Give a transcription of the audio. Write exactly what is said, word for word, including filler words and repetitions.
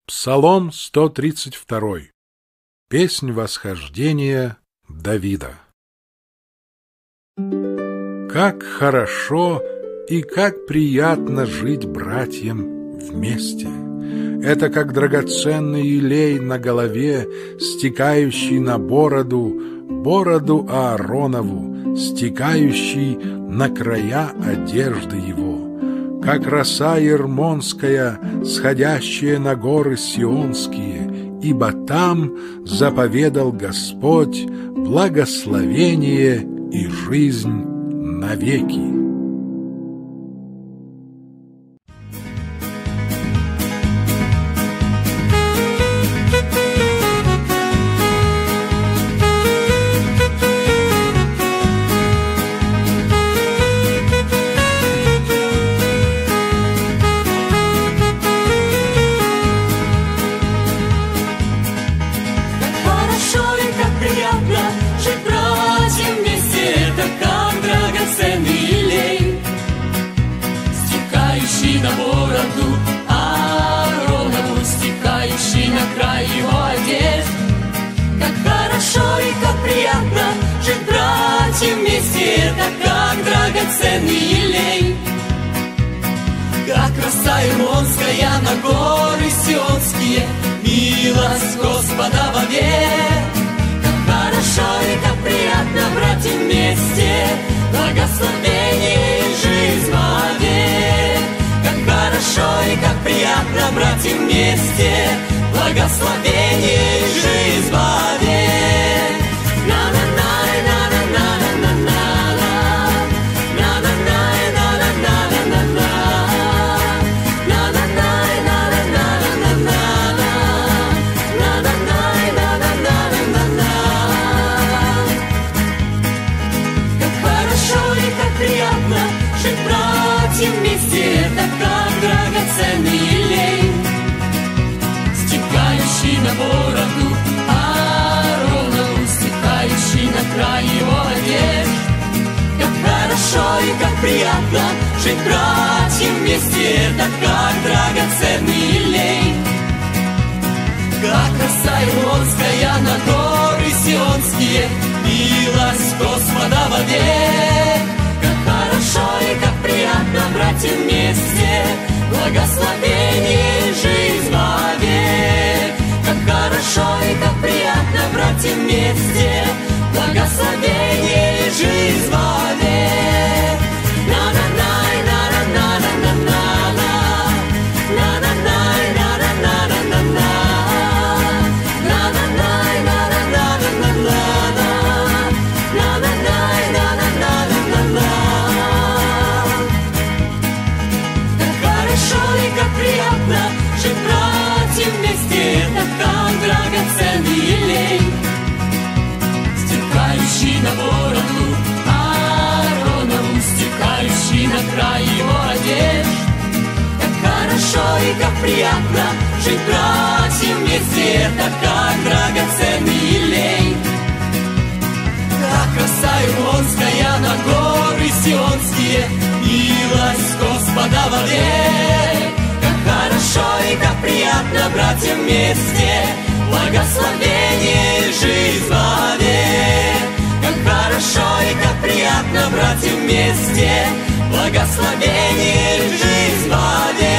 Псалом сто тридцать два. Песнь восхождения Давида. Как хорошо и как приятно жить братьям вместе! Это как драгоценный елей на голове, стекающий на бороду, бороду Ааронову, стекающий на края одежды его, как роса ермонская, сходящая на горы сионские, ибо там заповедал Господь благословение и жизнь навеки. На бороду Ааронову, стекающий на край его одежд. Как хорошо и как приятно жить братьям вместе, это как драгоценный елей, как роса ермонская на горы сионские, милость Господа вовек. Как хорошо и как приятно братьям вместе, благословение и жизнь вовек. Хорошо и как приятно братьям вместе, благословение и жизнь вовек. Как хорошо и как приятно жить братьям вместе, это как драгоценный елей, стекающий на бороду Ааронову, стекающий на край его одежд. Как хорошо и как приятно жить братьям вместе, это как драгоценный елей, как роса ермонская на горы сионские, милость Господа вовек. Как хорошо и как приятно братьям вместе, благословение и жизнь вовек. Как хорошо и как приятно братьям вместе, благословение и жизнь вовек. На-на-най, на-на-на-на-на-на, на-на-най, на-на-на-на-на, на-на-най, на-на-на-на-на, на-на-най, на-на-на-на-на. Как хорошо и как приятно жить братьям вместе, это как драгоценный елей, стекающий на бороду Ааронову, стекающий на край его одежд. Как хорошо и как приятно жить братьям вместе, это как драгоценный елей, как роса ермонская на горы сионские, милость Господа вовек. Как хорошо и как приятно братьям вместе, благословение и жизнь вовек. Как хорошо и как приятно братьям вместе, благословение и жизнь вовек.